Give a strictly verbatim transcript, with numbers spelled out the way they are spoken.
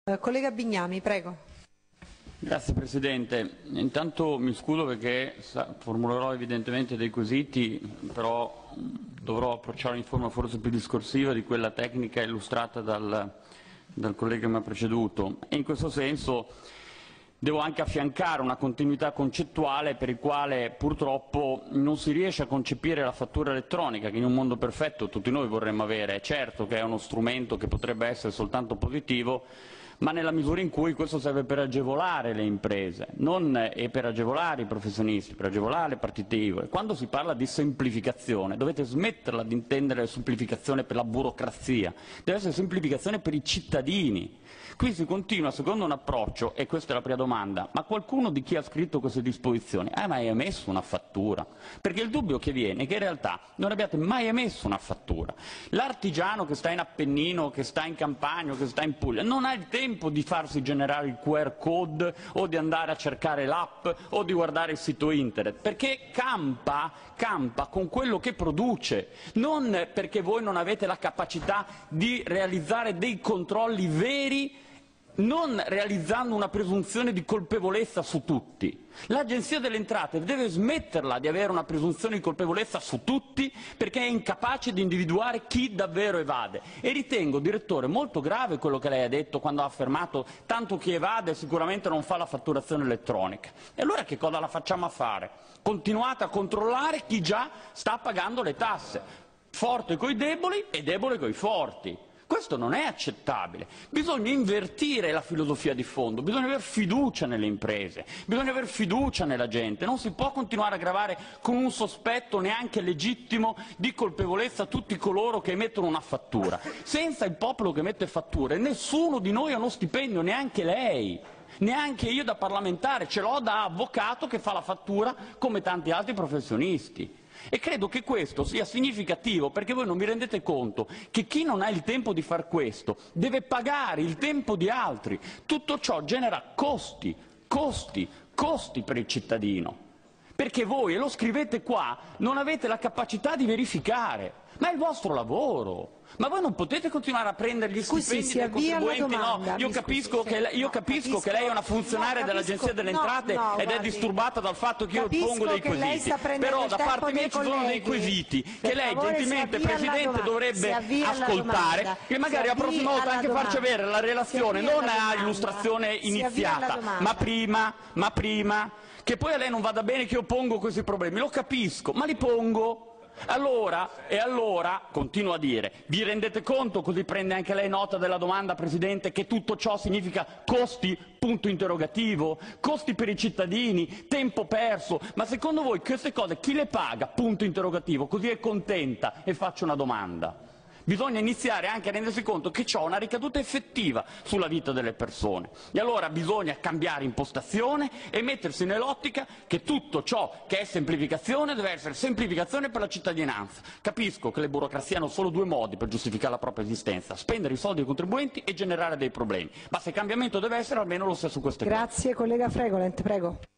Eh, collega Bignami, prego. Grazie Presidente. Intanto mi scuso perché formulerò evidentemente dei quesiti, però dovrò approcciare in forma forse più discorsiva di quella tecnica illustrata dal, dal collega che mi ha preceduto. E in questo senso devo anche affiancare una continuità concettuale per il quale purtroppo non si riesce a concepire la fattura elettronica, che in un mondo perfetto tutti noi vorremmo avere. È certo che è uno strumento che potrebbe essere soltanto positivo, ma nella misura in cui questo serve per agevolare le imprese, non e per agevolare i professionisti, per agevolare le partite I V A. E quando si parla di semplificazione dovete smetterla di intendere semplificazione per la burocrazia, deve essere semplificazione per i cittadini. Qui si continua secondo un approccio, e questa è la prima domanda, ma qualcuno di chi ha scritto queste disposizioni ha mai emesso una fattura? Perché il dubbio che viene è che in realtà non abbiate mai emesso una fattura. L'artigiano che sta in Appennino, che sta in Campania, che sta in Puglia, non ha il tempo di farsi generare il Q R code o di andare a cercare l'app o di guardare il sito internet, perché campa, campa con quello che produce, non perché voi non avete la capacità di realizzare dei controlli veri, non realizzando una presunzione di colpevolezza su tutti. L'Agenzia delle Entrate deve smetterla di avere una presunzione di colpevolezza su tutti perché è incapace di individuare chi davvero evade. E ritengo, Direttore, molto grave quello che lei ha detto quando ha affermato tanto chi evade sicuramente non fa la fatturazione elettronica. E allora che cosa la facciamo a fare? Continuate a controllare chi già sta pagando le tasse, forte coi deboli e debole coi forti. Questo non è accettabile. Bisogna invertire la filosofia di fondo, bisogna avere fiducia nelle imprese, bisogna avere fiducia nella gente, non si può continuare a gravare con un sospetto neanche legittimo di colpevolezza tutti coloro che emettono una fattura. Senza il popolo che emette fatture nessuno di noi ha uno stipendio, neanche lei. Neanche io da parlamentare, ce l'ho da avvocato che fa la fattura come tanti altri professionisti. E credo che questo sia significativo perché voi non vi rendete conto che chi non ha il tempo di far questo deve pagare il tempo di altri. Tutto ciò genera costi, costi, costi per il cittadino. Perché voi, e lo scrivete qua, non avete la capacità di verificare. Ma è il vostro lavoro. Ma voi non potete continuare a prendere gli Scusi, stipendi si dei avvia alla contribuenti? domanda. No, io Mi capisco, scusi, che, lei, io no, capisco, capisco che lei è una funzionaria no, dell'Agenzia delle no, Entrate no, ed è guardi, disturbata dal fatto che io pongo dei che lei quesiti. sta prendendo Però il da tempo parte mia dei ci sono dei colleghi. quesiti Per che lei favore, gentilmente, si avvia alla Presidente, domanda. dovrebbe Si avvia alla ascoltare domanda. e magari la Si prossima avvia volta alla anche farci domanda. avere la relazione, Si avvia non alla a domanda. illustrazione Si avvia alla iniziata, domanda. ma prima, ma prima, che poi a lei non vada bene che io pongo questi problemi, lo capisco, ma li pongo. Allora, e allora, continuo a dire, vi rendete conto, così prende anche lei nota della domanda, Presidente, che tutto ciò significa costi, punto interrogativo, costi per i cittadini, tempo perso, ma secondo voi queste cose chi le paga, punto interrogativo, così è contenta e faccio una domanda. Bisogna iniziare anche a rendersi conto che ciò ha una ricaduta effettiva sulla vita delle persone. E allora bisogna cambiare impostazione e mettersi nell'ottica che tutto ciò che è semplificazione deve essere semplificazione per la cittadinanza. Capisco che le burocrazie hanno solo due modi per giustificare la propria esistenza: spendere i soldi dei contribuenti e generare dei problemi. Ma se il cambiamento deve essere, almeno lo sia su queste cose. Grazie, collega Fregolent, prego.